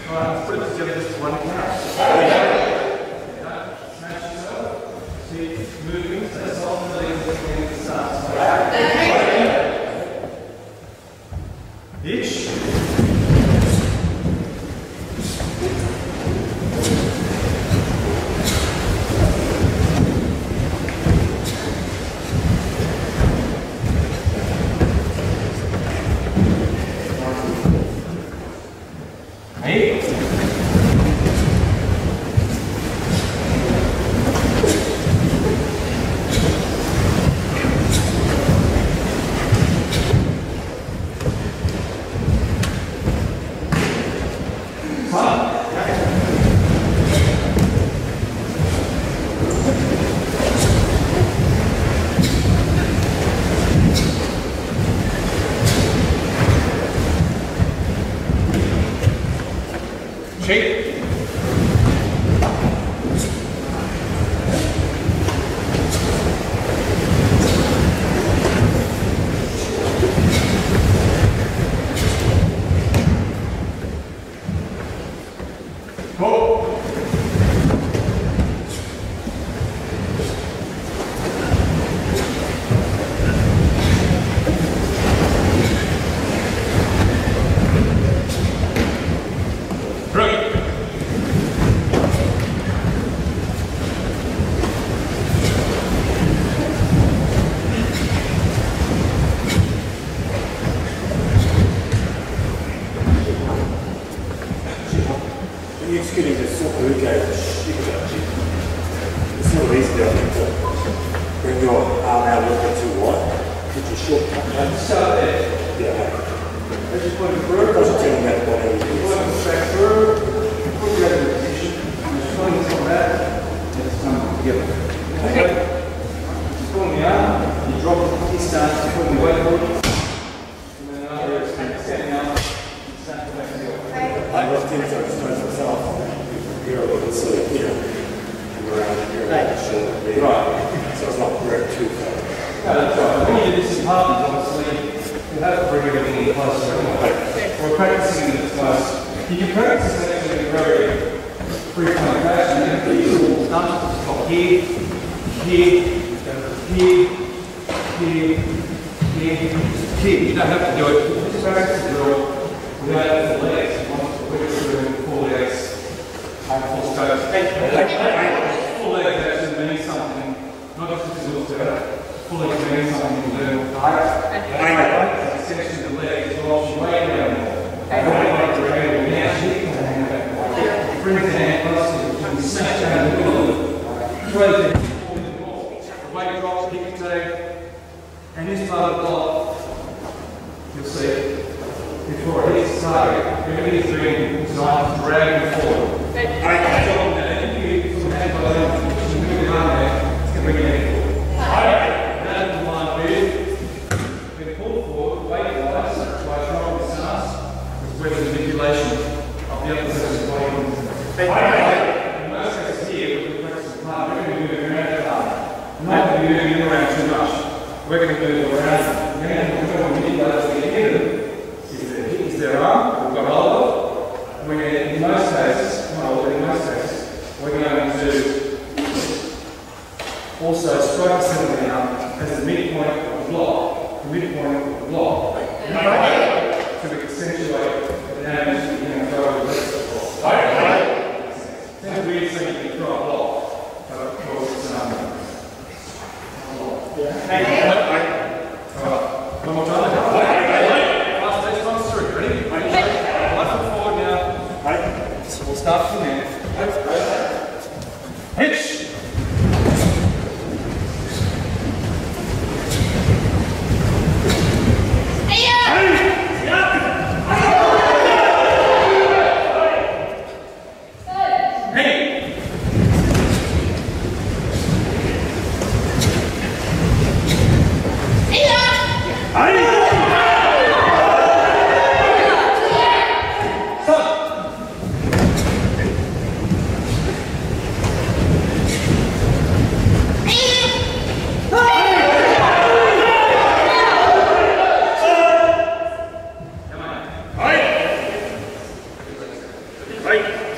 Alright, let's put it together just one count. Smash yourself. See, moving, stay soft and lean when it starts. Each. Executing the Soto Uke Shiko Dachi. It's not easy to bring your arm out a little bit too wide. Put your short cut back. Start there. Yeah. As you point it through. Because you're turning that body. You point it back through. Put your head in position. Just pulling this on back. Let's come together. Okay. Just pulling the arm. You drop it. He starts pulling the weight forward. And then another is standing up. You start to back to your I love things I expose myself. Here a little sort of here. And around here. Right. So it's not direct too far. No, that's right. When you do this in partners, obviously, you have to bring everything in closer anyway. We're practicing in this class. You can practice it actually in a very free-flowing fashion. You can put your little stumps to stop here, here, here, here, here, here. You don't have to do it. Just practice the drill without the legs. You want to work through full legs, full strokes. Full legs actually means something, not just because it looks better. Full legs means something you learn. Extension of the legs is option way down there. Bring the hand closer to the smash down the middle. Throw the head forward and off. The weight drops, kick your toe. And this part of the block, you'll see, before it hits the target, everything is doing is designed to drag you forward. If you put the hand by the arm, you move the arm there, it's going to bring your head forward. That's the line with. Then pull forward, weight rise, by drawing the stance, with the manipulation of the other person's body. In most cases here, with the practice of part, we're going to be moving around the arm. We're not going to be moving around too much. We're going to move around. We're going to manipulate as we get in. Is their arm, we've got hold of. We're going to, in most cases, we're going to also strike the center of the arm as the midpoint of the block. The midpoint of the block. To accentuate the damage that you're going to throw over the rest of the block. It's a weird thing you can throw a block, but of course it's Alright, one more time. Last days comes through. Ready? Left foot forward now. So we'll start from there. Hitch! right.